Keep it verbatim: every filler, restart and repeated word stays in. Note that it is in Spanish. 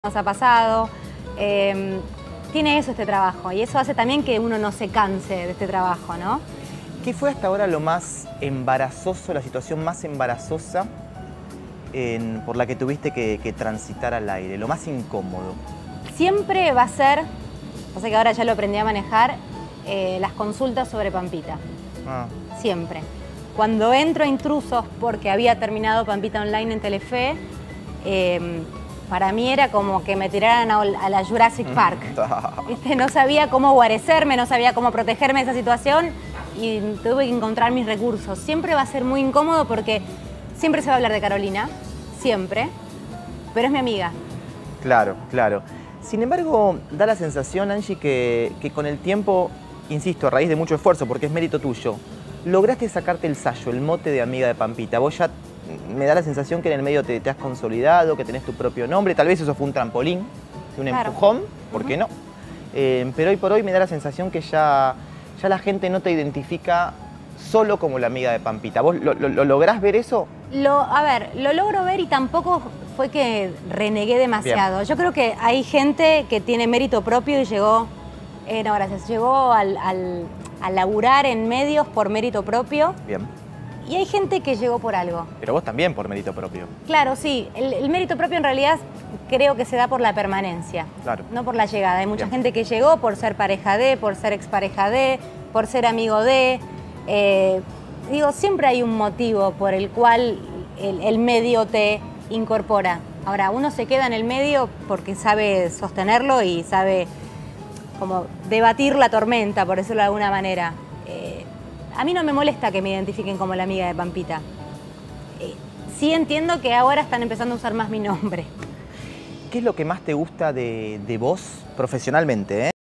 Nos ha pasado, eh, tiene eso este trabajo y eso hace también que uno no se canse de este trabajo, ¿no? ¿Qué fue hasta ahora lo más embarazoso, la situación más embarazosa en, por la que tuviste que, que transitar al aire, lo más incómodo? Siempre va a ser, pasa que ahora ya lo aprendí a manejar, eh, las consultas sobre Pampita, Ah. siempre. Cuando entro a intrusos porque había terminado Pampita Online en Telefe, eh, para mí era como que me tiraran a, a la Jurassic Park. ¿Viste? No sabía cómo guarecerme, no sabía cómo protegerme de esa situación y tuve que encontrar mis recursos. Siempre va a ser muy incómodo porque siempre se va a hablar de Carolina, siempre, pero es mi amiga. Claro, claro. Sin embargo, da la sensación, Angie, que, que con el tiempo, insisto, a raíz de mucho esfuerzo, porque es mérito tuyo, lograste sacarte el sayo, el mote de amiga de Pampita. Vos ya me da la sensación que en el medio te, te has consolidado, que tenés tu propio nombre. Tal vez eso fue un trampolín, un Claro. empujón, ¿por qué Uh-huh. no? Eh, pero hoy por hoy me da la sensación que ya, ya la gente no te identifica solo como la amiga de Pampita. ¿Vos lo, lo, lo lográs ver eso? Lo, a ver, lo logro ver y tampoco fue que renegué demasiado. Bien. Yo creo que hay gente que tiene mérito propio y llegó, eh, no, gracias, llegó al, al, a laburar en medios por mérito propio. Bien. Y hay gente que llegó por algo. Pero vos también por mérito propio. Claro, sí. El, el mérito propio en realidad creo que se da por la permanencia, Claro. no por la llegada. Hay mucha Bien. gente que llegó por ser pareja de, por ser expareja de, por ser amigo de. Eh, digo, siempre hay un motivo por el cual el, el medio te incorpora. Ahora, uno se queda en el medio porque sabe sostenerlo y sabe como debatir la tormenta, por decirlo de alguna manera. Eh, A mí no me molesta que me identifiquen como la amiga de Pampita. Eh, sí entiendo que ahora están empezando a usar más mi nombre. ¿Qué es lo que más te gusta de, de vos profesionalmente, eh?